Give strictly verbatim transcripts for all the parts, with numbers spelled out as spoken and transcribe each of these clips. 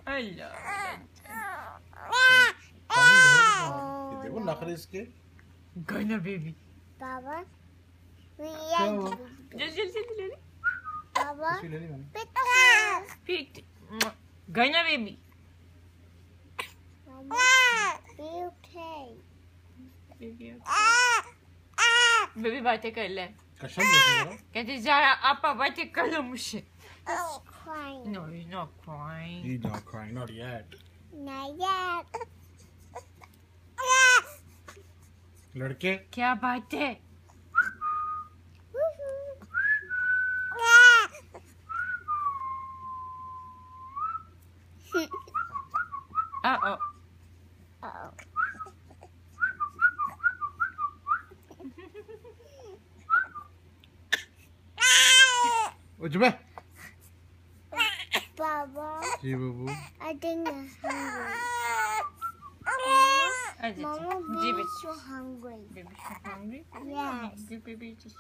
Hello देखो नखरे इसके गाना बेबी बाबा जल्दी जल्दी ले ले बाबा ले ली मैंने फिट गाना बेबी बेबी बातें कर ले कसम से कहते ज़ारा आपा बातें कर लो मुझसे It's crying. No, he's not crying. He's not crying, not yet. Not yet. लड़के क्या बात है Uh-oh. Uh-oh. उठ बे Baba, ji Babu I think I'm hungry. अच्छा, Mama, जी we're बेटा so hungry. Baby, so hungry? Yes. Good baby, just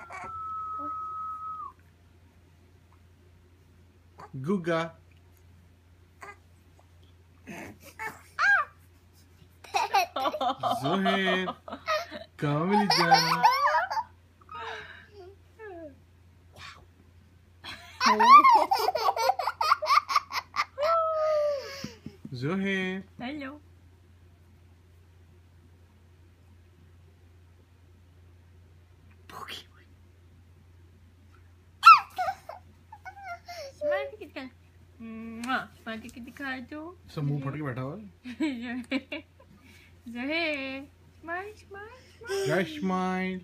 Guga Zuhair कामिल जान Zuhair hello. Smile करके दिखा स्माइल करके दिखा दो सब मुंह फट के बैठा हुआ है ज़ुहैर स्माइल स्माइल क्या स्माइल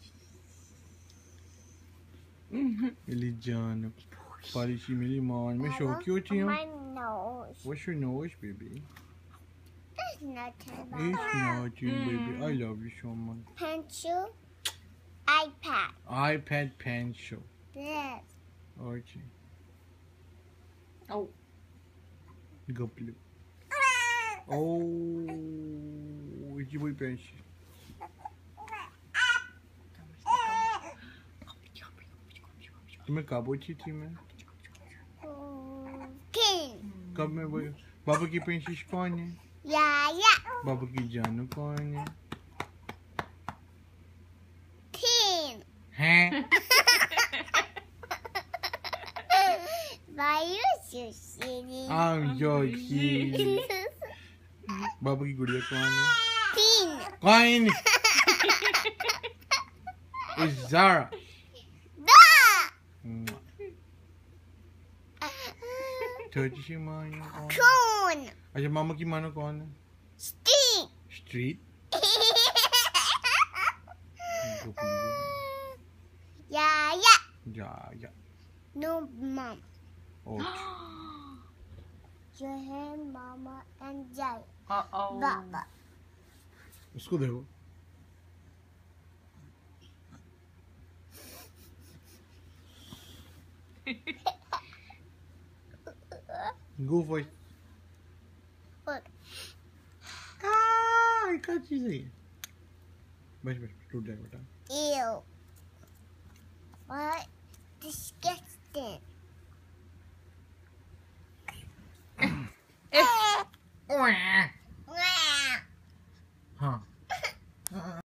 मेरी जान पालिशी मेरी मान में शौकी होती हूँ My nose. What's your nose, baby? It's nothing. It's nothing, baby. I love you so much. Pencil. iPad. iPad pencil. Yes. Okay. oh Go blue. Oh, it's your pencil. तुम्हें कब अच्छी थी मैं Pin. कब मैं वो बाबू की पेंसिल कौन है Yeah, yeah. बाबू की जानू कौन है Pin. हैं Why you so silly? I'm joking बाबू की गुड़िया कौन है Pin. कौन It's Zara Da. छोटी सी मानो कौन Cone. अच्छा मामा की मानो कौन है Stick. Street Yeah, yeah. जा जा No, mom. Okay Zuhair, mama, and Jai. uh-oh Baba. उसको देखो Go for it. Look. Ah, क्या चीज़ है ये? बस बस टूट जाएगा बेटा. Ew. What? Disgusting. If- हाँ.